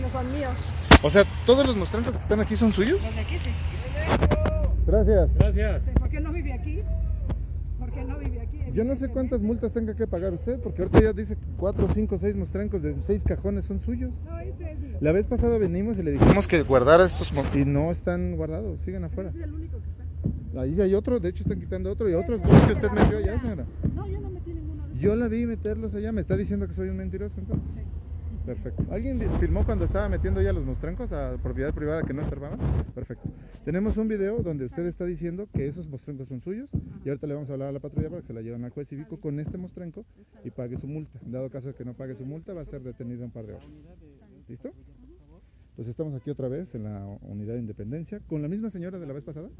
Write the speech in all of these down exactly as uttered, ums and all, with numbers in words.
son míos. O sea, ¿todos los mostrancos que están aquí son suyos? Los de aquí sí. Gracias. Gracias. ¿Por qué no vive aquí? ¿Por qué no vive aquí? Yo no sé cuántas multas tenga que pagar usted, porque ahorita ya dice que cuatro, cinco, seis mostrancos de seis cajones son suyos. No, este es mío. La vez pasada venimos y le dijimos que guardara estos mo- y no están guardados, siguen afuera. Ese es el único que está. Ahí hay otro, de hecho están quitando otro y otros dos que usted metió allá, señora. No, yo no metí ninguno de esos. Yo la vi meterlos allá, me está diciendo que soy un mentiroso entonces. Sí. Perfecto. ¿Alguien di- filmó cuando estaba metiendo ya los mostrancos a propiedad privada que no estorbaban? Perfecto. Tenemos un video donde usted está diciendo que esos mostrancos son suyos y ahorita le vamos a hablar a la patrulla para que se la lleven al juez cívico con este mostranco y pague su multa. En dado caso de que no pague su multa, va a ser detenido un par de horas. ¿Listo? Pues estamos aquí otra vez en la unidad de Independencia con la misma señora de la vez pasada.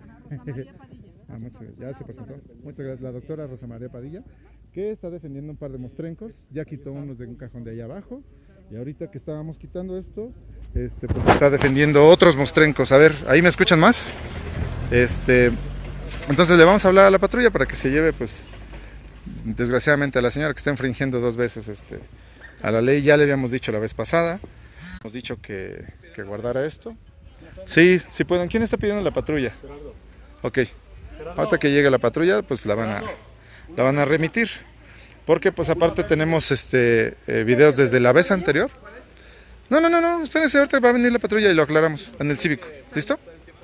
Ah, muchas gracias. Ya se presentó. Muchas gracias. La doctora Rosa María Padilla, que está defendiendo un par de mostrencos. Ya quitó unos de un cajón de allá abajo. Y ahorita que estábamos quitando esto, este, pues está defendiendo otros mostrencos. A ver, ¿ahí me escuchan más? Este, entonces le vamos a hablar a la patrulla para que se lleve, pues, desgraciadamente a la señora que está infringiendo dos veces este, a la ley. Ya le habíamos dicho la vez pasada. Hemos dicho que, que guardara esto. Sí, sí pueden. ¿Quién está pidiendo la patrulla? Ok. Ahorita que llegue la patrulla, pues la van a, la van a remitir. Porque pues aparte tenemos este eh, videos desde la vez anterior. No, no, no, no, espérense, ahorita va a venir la patrulla y lo aclaramos en el cívico. ¿Listo?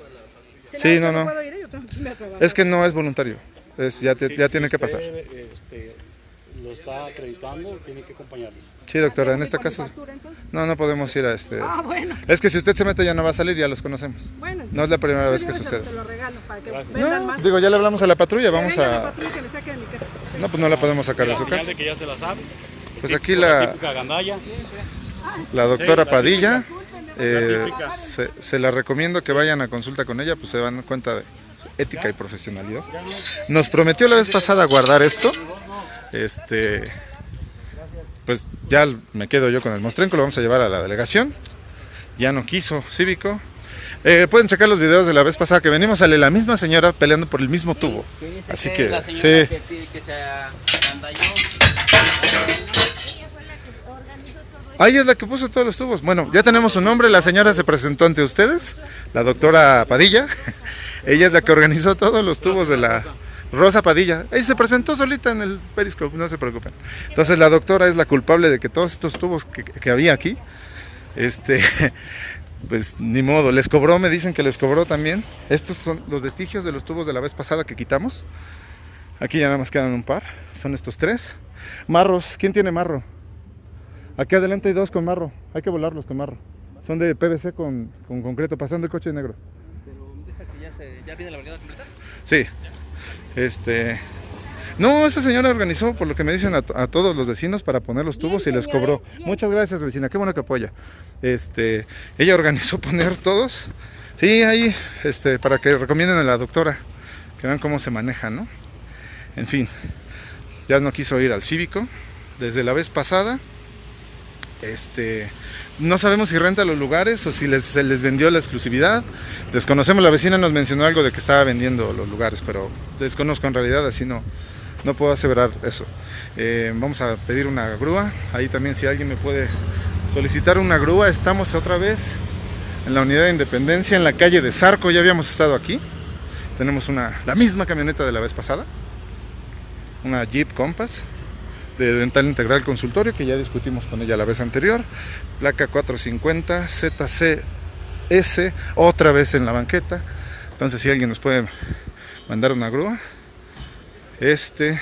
Sí, no, no. puedo ir, yo tengo que irme a trabajar. Es que no es voluntario. Es, ya te- Sí, ya si tiene que usted, pasar. este, lo está acreditando, tiene que acompañarlos. Sí, doctora, en ¿Tengo este que poner caso. factura, entonces? No, no podemos ir a este. Ah, bueno. Es que si usted se mete ya no va a salir, ya los conocemos. Bueno, No es la primera vez yo que se- sucede. Se lo regalo para que Gracias. vendan No, más. digo, ya le hablamos a la patrulla, vamos Que venga la a... patrulla que me saque de mi casa. No, pues no la podemos sacar de La su señal casa. de que ya se la sabe. Pues aquí Con la, típica gandalla. la doctora Sí, la Padilla, típica. eh, La típica. se, se la recomiendo que vayan a consulta con ella, pues se dan cuenta de su ética y profesionalidad. Nos prometió la vez pasada guardar esto, este, pues ya me quedo yo con el mostrenco, lo vamos a llevar a la delegación, ya no quiso cívico. Eh, pueden checar los videos de la vez pasada que venimos, sale la misma señora peleando por el mismo tubo. Así que, la señora sí. que pide que se agandalló. Ahí es la que puso todos los tubos. Bueno, ya tenemos su nombre, la señora se presentó ante ustedes, la doctora Padilla. Ella es la que organizó todos los tubos de la Rosa Padilla. Ella se presentó solita en el Periscope, no se preocupen. Entonces la doctora es la culpable de que todos estos tubos que, que había aquí, este, pues ni modo, les cobró, me dicen que les cobró también. Estos son los vestigios de los tubos de la vez pasada que quitamos. Aquí ya nada más quedan un par, son estos tres. Marros, ¿quién tiene marro? Aquí adelante hay dos con marro, hay que volarlos con marro. Son de P V C con, con concreto, pasando el coche negro. Pero deja que ya, se, ya viene la brigada completa. Sí, este... No, esa señora organizó, por lo que me dicen, a, a todos los vecinos para poner los tubos y les cobró. Muchas gracias, vecina, qué bueno que apoya. Este, ella organizó poner todos. Sí, ahí, este, para que recomienden a la doctora, que vean cómo se maneja, ¿no? En fin, ya no quiso ir al cívico desde la vez pasada. Este, no sabemos si renta los lugares o si les, se les vendió la exclusividad. Desconocemos, la vecina nos mencionó algo de que estaba vendiendo los lugares, pero desconozco en realidad, así no, no puedo aseverar eso. Eh, vamos a pedir una grúa. Ahí también, si alguien me puede solicitar una grúa. Estamos otra vez en la unidad de Independencia, en la calle de Zarco. Ya habíamos estado aquí. Tenemos una, la misma camioneta de la vez pasada, una Jeep Compass de Dental Integral Consultorio, que ya discutimos con ella la vez anterior, placa cuatrocientos cincuenta Z C S, otra vez en la banqueta. Entonces si alguien nos puede mandar una grúa, este,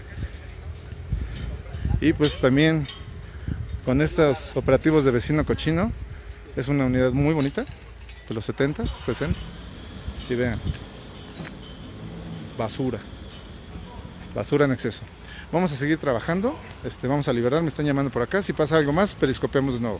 y pues también con estos operativos de vecino cochino, es una unidad muy bonita, de los setenta, sesenta, y vean, basura, basura en exceso. Vamos a seguir trabajando, este, vamos a liberar, me están llamando por acá, si pasa algo más, periscopeamos de nuevo.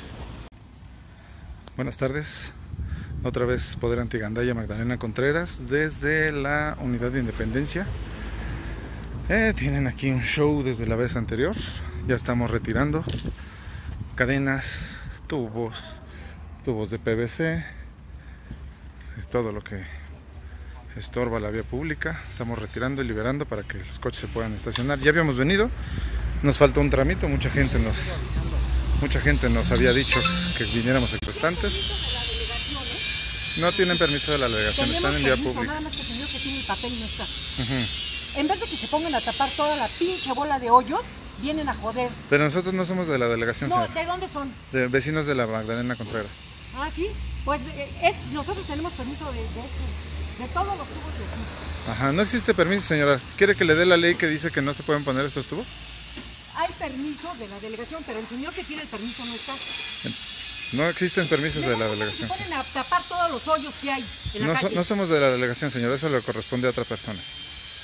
Buenas tardes, otra vez Poder Antigandalla, Magdalena Contreras, desde la unidad de Independencia. Eh, tienen aquí un show desde la vez anterior, ya estamos retirando cadenas, tubos, tubos de P V C, todo lo que estorba la vía pública. Estamos retirando y liberando para que los coches se puedan estacionar. Ya habíamos venido, nos falta un tramito, mucha gente nos, Mucha gente nos había dicho que viniéramos secuestrantes. No tienen permiso de la delegación, Tenemos están en vía permiso, pública. nada más que el señor que tiene el papel no está. Ujú. En vez de que se pongan a tapar toda la pinche bola de hoyos, vienen a joder. Pero nosotros no somos de la delegación, No, señor. ¿de dónde son? De vecinos de la Magdalena Contreras. Ah, sí. Pues eh, es, nosotros tenemos permiso de, de, este, de todos los tubos de aquí. Ajá, no existe permiso, señora. ¿Quiere que le dé la ley que dice que no se pueden poner estos tubos? Hay permiso de la delegación, pero el señor que tiene el permiso no está. No existen permisos de la Luego, delegación. Se ponen a tapar todos los hoyos que hay en la No, so- calle. no somos de la delegación, señor. Eso le corresponde a otras personas.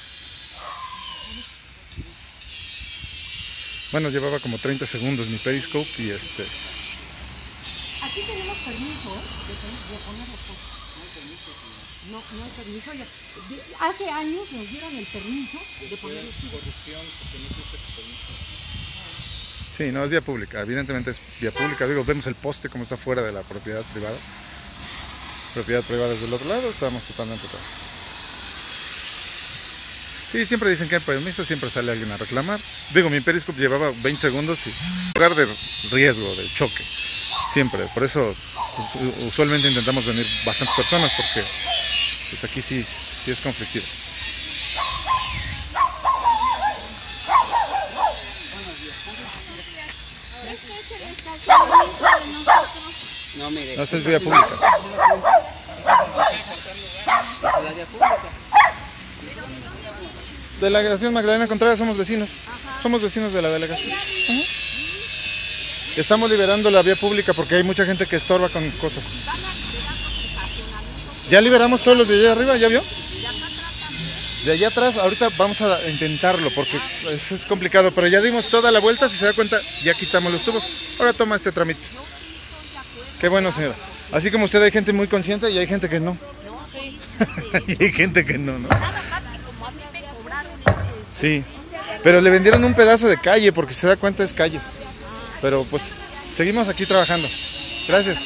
Bueno, llevaba como treinta segundos mi periscope y este... Aquí tenemos permiso ¿eh? de, de poner los postes. No, no hay permiso. Ya. De- hace años nos dieron el permiso de poner los tubos. Sí, no, es vía pública. Evidentemente es vía pública. Digo, vemos el poste como está fuera de la propiedad privada. Propiedad privada desde el otro lado, estamos totalmente todo. Sí, siempre dicen que hay permiso, siempre sale alguien a reclamar. Digo, mi periscope llevaba veinte segundos y lugar de riesgo, de choque. Siempre. Por eso us- usualmente intentamos venir bastantes personas porque pues aquí sí, sí es conflictivo. No, mire. No, esa es vía pública. Esa es la vía pública. Delegación Magdalena Contreras, somos vecinos. Somos vecinos de la delegación. Ujú. Estamos liberando la vía pública porque hay mucha gente que estorba con cosas. Ya liberamos todos los de allá arriba, ¿ya vio? De allá atrás, ahorita vamos a intentarlo porque es, es complicado, pero ya dimos toda la vuelta, si se da cuenta, ya quitamos los tubos. Ahora toma este trámite. Qué bueno, señora. Así como usted hay gente muy consciente y hay gente que no. Y hay gente que no, ¿no? Sí, pero le vendieron un pedazo de calle porque si se da cuenta es calle. Pero pues seguimos aquí trabajando. Gracias.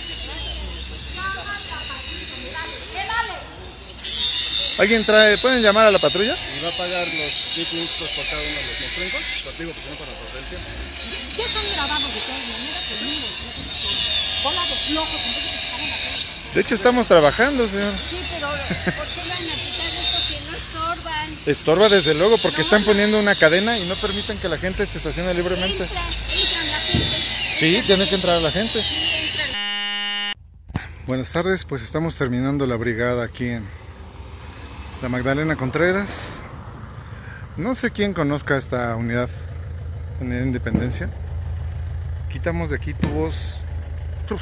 ¿Alguien trae? ¿Pueden llamar a la patrulla? ¿Y va a pagar los diez minutos por cada uno de los mostrencos? Lo digo porque no para perder el tiempo. Ya están grabados de todas maneras conmigo. Bola de flojos, en vez de que se paren a hacer. De hecho estamos trabajando, señor. Sí, pero ¿por qué van a quitar esto si no estorban? Estorba desde luego porque están poniendo una cadena y no permiten que la gente se estacione libremente. Entran, entran la gente. Sí, tiene que entrar la gente. Sí, entran. Buenas tardes, pues estamos terminando la brigada aquí en la Magdalena Contreras. No sé quién conozca esta unidad en Independencia. Quitamos de aquí tubos uf,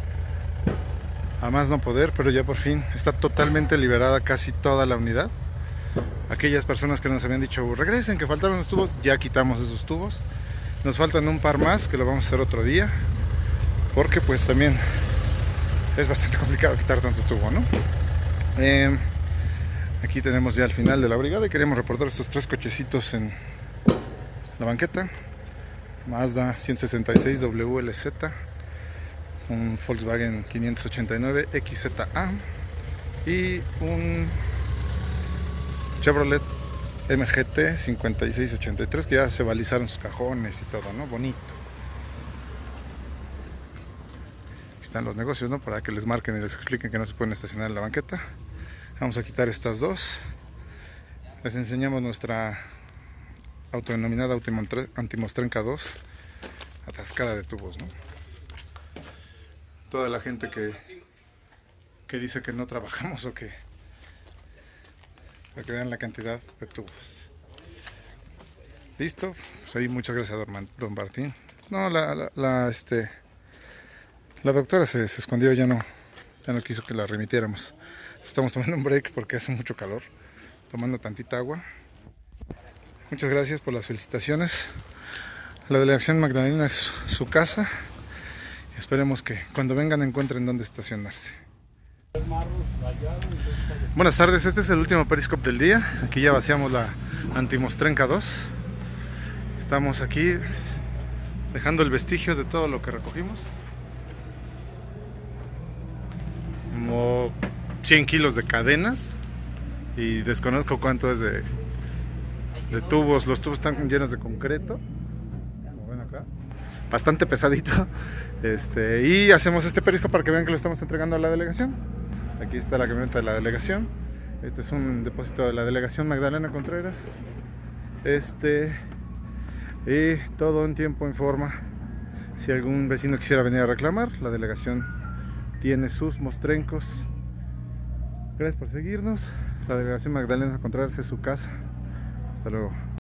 a más no poder, pero ya por fin está totalmente liberada casi toda la unidad. Aquellas personas que nos habían dicho regresen, que faltaron los tubos, ya quitamos esos tubos. Nos faltan un par más que lo vamos a hacer otro día, porque pues también es bastante complicado quitar tanto tubo, ¿no? Eh, aquí tenemos ya el final de la brigada y queríamos reportar estos tres cochecitos en la banqueta. Mazda ciento sesenta y seis W L Z, un Volkswagen quinientos ochenta y nueve X Z A y un Chevrolet M G T cincuenta y seis ochenta y tres que ya se balizaron sus cajones y todo, ¿no? Bonito. Aquí están los negocios, ¿no? Para que les marquen y les expliquen que no se pueden estacionar en la banqueta. Vamos a quitar estas dos. Les enseñamos nuestra autodenominada Antimostrenca dos, atascada de tubos, ¿no? Toda la gente que, que dice que no trabajamos o que, para que vean la cantidad de tubos. Listo, pues ahí muchas gracias a don, don Martín. No, la, la, la, este, la doctora se, se escondió, ya no, ya no quiso que la remitiéramos. Estamos tomando un break porque hace mucho calor, tomando tantita agua. Muchas gracias por las felicitaciones. La delegación Magdalena es su casa. Esperemos que cuando vengan encuentren dónde estacionarse. Buenas tardes, este es el último periscope del día. Aquí ya vaciamos la Antimostrenca dos. Estamos aquí dejando el vestigio de todo lo que recogimos. Como cien kilos de cadenas. Y desconozco cuánto es de, de tubos. Los tubos están llenos de concreto, como ven acá. bastante pesadito. Este, y hacemos este perisco para que vean que lo estamos entregando a la delegación. Aquí está la camioneta de la delegación. Este es un depósito de la delegación Magdalena Contreras. Este, y todo en tiempo, en forma. Si algún vecino quisiera venir a reclamar, la delegación tiene sus mostrencos. Gracias por seguirnos. La delegación Magdalena Contreras es su casa. Hasta luego.